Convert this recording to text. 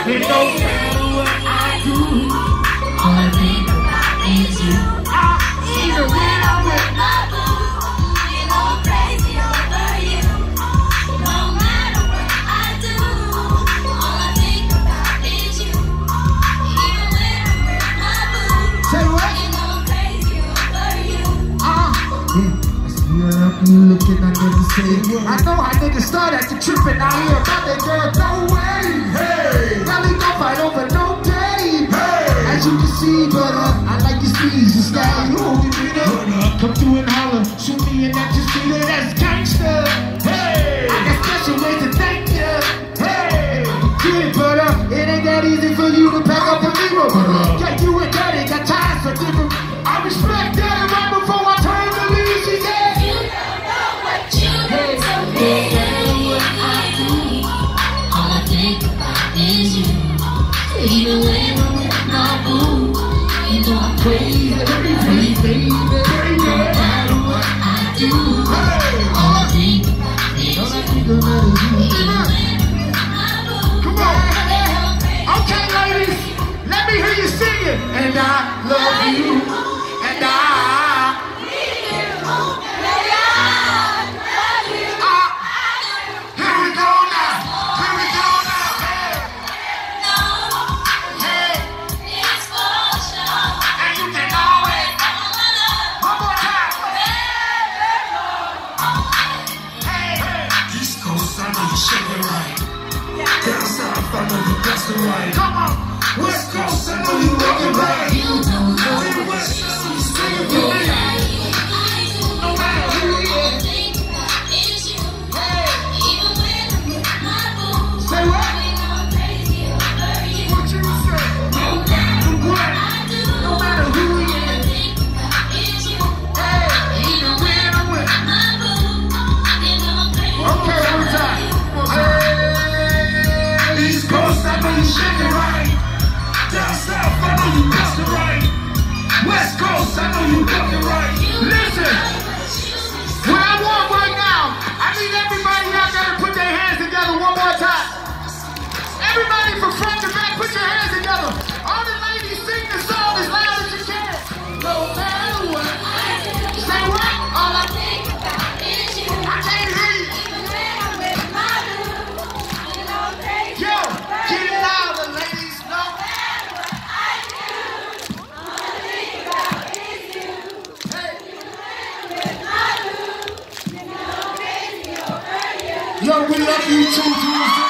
It don't matter what I do, all I think about is you. Even when I'm with my boo, you know I'm crazy over you. No matter what I do, all I think about is you. Even when I'm with my boo, say what? You know I'm crazy over you. I see her up, you looking, I never say a word. I know how niggas start at the tripping, I hear about that girl, no way. Hey, now we gon' fight over no game. Hey, as you can see, but I like your steez, your style, you hold it up. Come through and holler, shoot me and that just see that that's gangsta. Hey, I got special ways to thank you. Hey, yeah, but it ain't that easy for you to pack up and leave her. Yeah, you and daddy got ties for different. I respect that right before I turn to leave, she said. You don't know what you did to me. All I think about is you. Even when I'm with my boo, you know I'm crazy, baby. No matter what I do, all I think about is you. Even when I'm with my boo. Come on. Okay, ladies, let me hear you singing. And I love you. And I need you. Right. Come on, West Coast, I know you walking right. You don't know what she's saying. No matter who you are, think about is you. Hey, even when I'm with my boo. Say what? We know I'm crazy over you. What you say? No matter what I do, no matter who you are, think about is you. Hey, even when I'm with my boo, you know I'm crazy. Okay, one time. East Coast, I know you shaking right. Down South, I know you bustin' right. West Coast, I know you looking right. Listen, what I want right now, I need everybody out there to put their hands together one more time. Everybody from front to back, put your hands together. All the ladies, sing the song as loud as you can. No matter what I do. Say what? All I think about is you. I can't hear you. Yo, we love you too.